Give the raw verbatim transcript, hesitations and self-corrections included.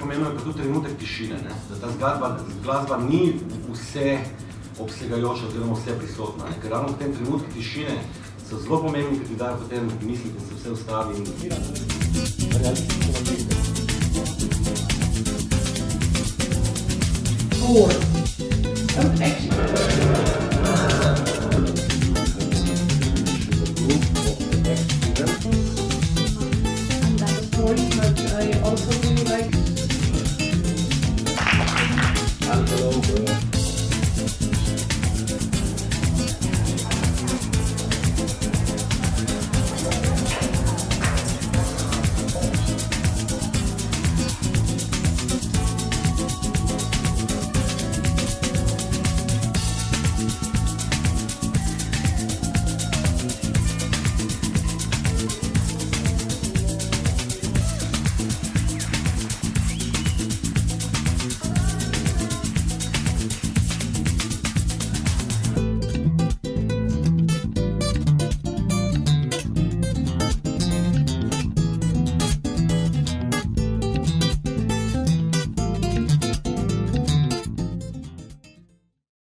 pomembno je pa tudi trenutek tišine, ne? Da ta zgladba, glasba ni vse obsegajoča oziroma vse prisotna, ne? Ker ravno v tem trenutku tišine so zelo pomembni, ker ti dajo potem misliti, da se vse ustavi in realistično napisati. Four. Some action.